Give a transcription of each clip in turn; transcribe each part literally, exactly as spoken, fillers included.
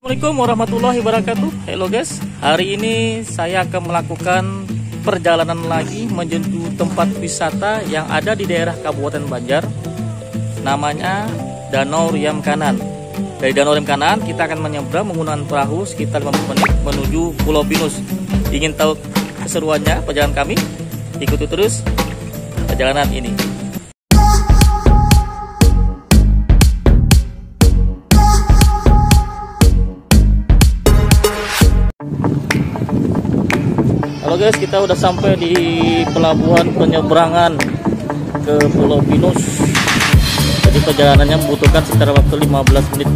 Assalamualaikum warahmatullahi wabarakatuh. Halo guys, hari ini saya akan melakukan perjalanan lagi menuju tempat wisata yang ada di daerah Kabupaten Banjar. Namanya Danau Riam Kanan. Dari Danau Riam Kanan kita akan menyeberang menggunakan perahu sekitar lima puluh menit menuju Pulau Pinus. Ingin tahu keseruannya perjalanan kami? Ikuti terus perjalanan ini. Halo guys, kita udah sampai di pelabuhan penyeberangan ke Pulau Pinus. Jadi perjalanannya membutuhkan sekitar waktu lima belas menit.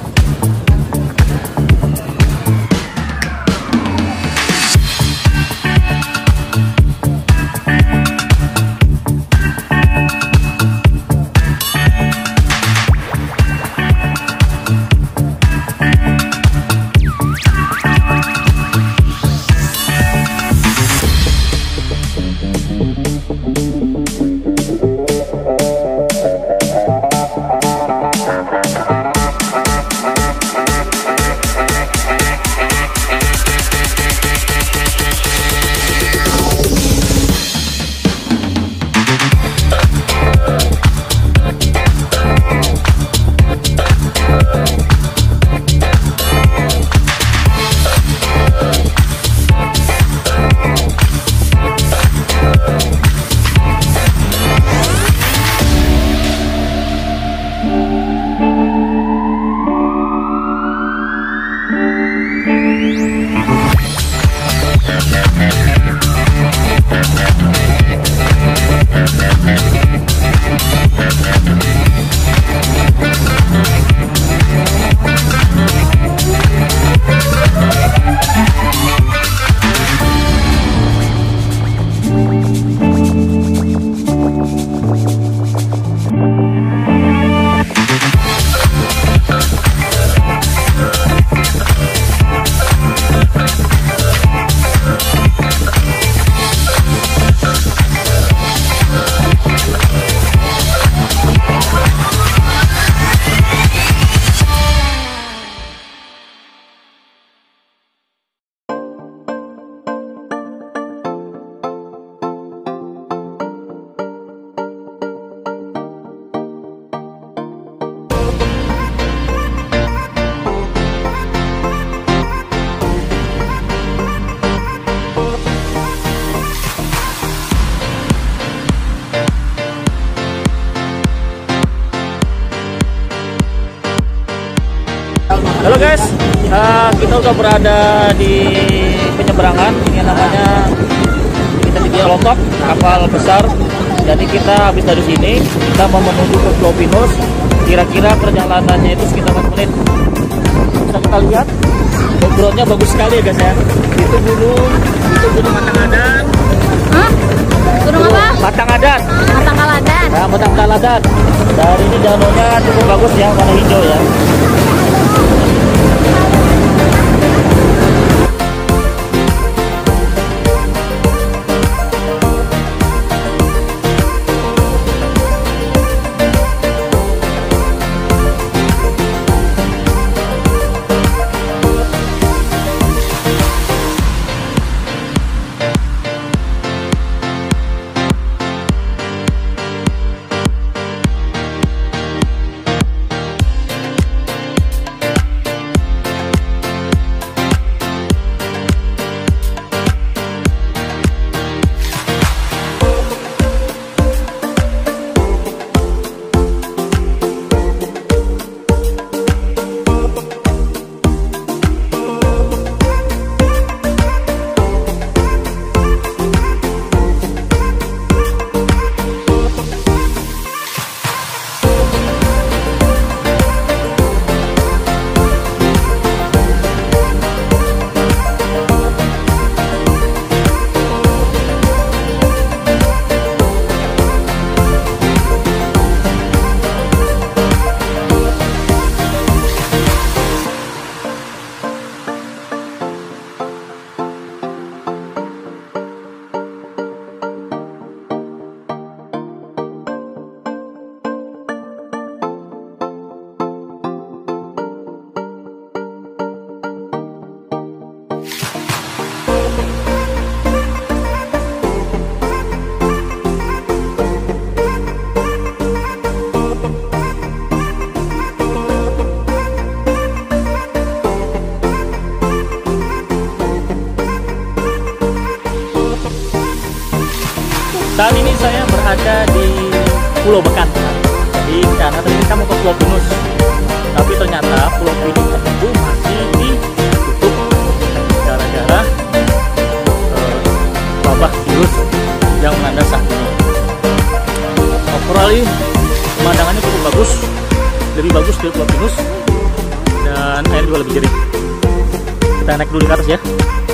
Halo guys, uh, kita udah berada di penyeberangan. Ini namanya kita di Lotok, kapal besar. Jadi kita habis dari sini kita mau menuju ke Pulau Pinus. Kira-kira perjalanannya itu sekitar empat menit. Bisa kita lihat backgroundnya bagus sekali ya guys ya. Itu gunung, itu gunung Batang Adat. Hah? Gunung apa? Batang Adat. Batang Kaladan. Nah, Batang Kaladan. Dari ini danaunya cukup bagus ya, warna hijau ya. Saat ini saya berada di Pulau Bekan. Jadi karena tadi kita mau ke Pulau Pinus, tapi ternyata Pulau Pinus itu masih ditutup gara-gara uh, wabah virus yang melanda saat ini. Overall pemandangannya cukup bagus, lebih bagus dari Pulau Pinus, dan air juga lebih jernih. Kita naik dulu di atas ya.